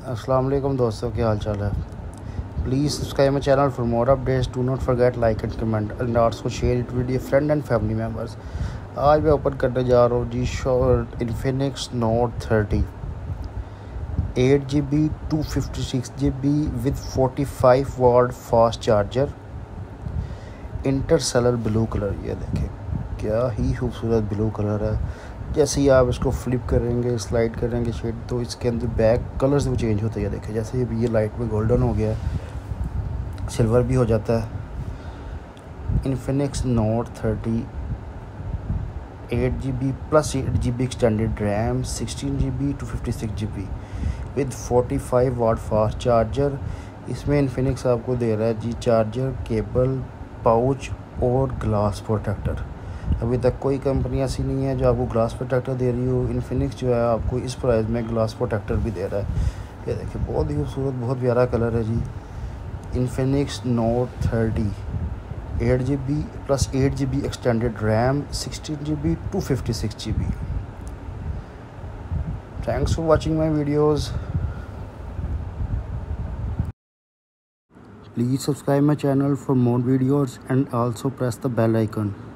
अस्सलाम वालेकुम दोस्तों, क्या हाल चाल है। Please subscribe my channel for more updates. Do not forget like and comment and also share it with your friend and family members. आज मैं ओपन करने जा रहा हूँ जी Infinix Note 30 8GB 256GB with 45 watt fast charger, interstellar blue colour. ये देखें क्या ही खूबसूरत ब्लू कलर है। जैसे ही आप इसको फ्लिप करेंगे, स्लाइड करेंगे शेड, तो इसके अंदर बैक कलर्स भी चेंज होते हैं। देखें जैसे ये लाइट में गोल्डन हो गया है, सिल्वर भी हो जाता है। Infinix Note 30 8GB plus 8GB extended RAM, 16GB to 56GB with 45 watt fast charger. इसमें इन्फिनिक्स आपको दे रहा है जी चार्जर, केबल, पाउच और ग्लास प्रोटेक्टर। अभी तक कोई कंपनी ऐसी नहीं है जो आपको ग्लास प्रोटेक्टर दे रही हो। इन्फिनिक्स जो है आपको इस प्राइस में ग्लास प्रोटेक्टर भी दे रहा है। ये देखिए बहुत ही खूबसूरत, बहुत प्यारा कलर है जी। Infinix Note 30 8GB plus 8GB extended RAM, 16GB to 56GB। Thanks for watching my videos. Please subscribe my channel for more videos and also press the bell icon.